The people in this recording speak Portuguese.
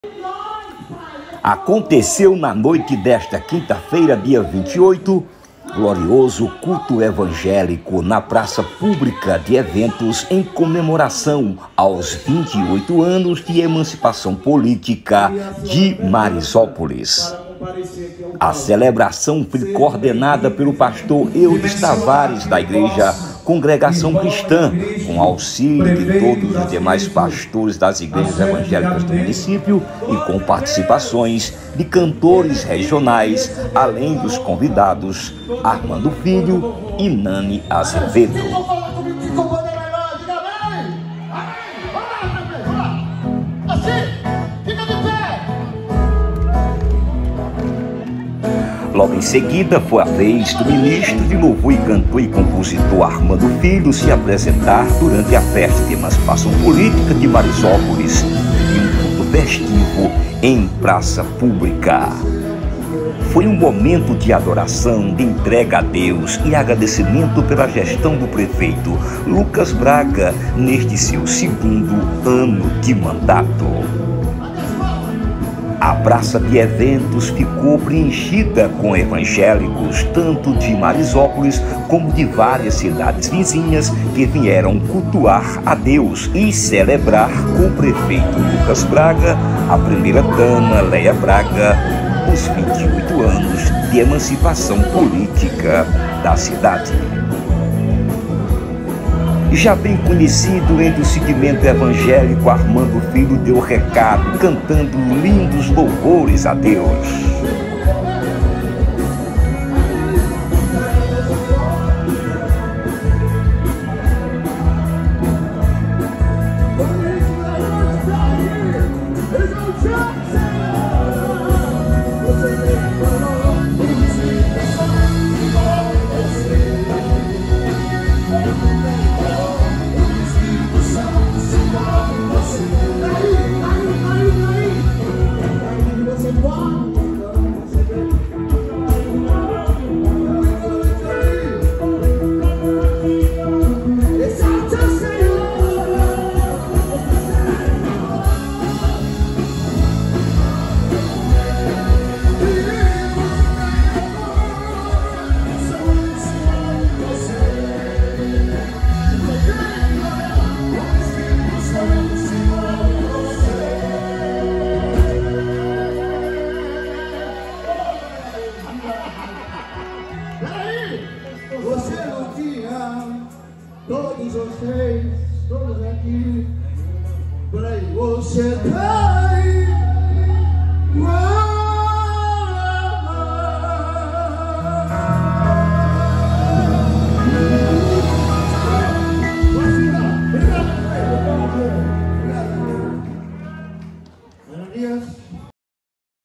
Aconteceu na noite desta quinta-feira, dia 28, glorioso culto evangélico na praça pública de eventos em comemoração aos 28 anos de emancipação política de Marisópolis. A celebração foi coordenada pelo pastor Eudes Tavares, da Igreja Congregação Cristã, com auxílio de todos os demais pastores das igrejas evangélicas do município e com participações de cantores regionais, além dos convidados Armando Filho e Nani Azevedo. Logo em seguida, foi a vez do ministro de louvor e cantor e compositor Armando Filho se apresentar durante a festa de emancipação política de Marisópolis e um culto festivo em praça pública. Foi um momento de adoração, de entrega a Deus e agradecimento pela gestão do prefeito Lucas Braga neste seu segundo ano de mandato. A praça de eventos ficou preenchida com evangélicos, tanto de Marisópolis como de várias cidades vizinhas que vieram cultuar a Deus e celebrar com o prefeito Lucas Braga, a primeira-dama Leia Braga, os 28 anos de emancipação política da cidade. Já bem conhecido entre o segmento evangélico, Armando Filho deu recado, cantando lindos louvores a Deus.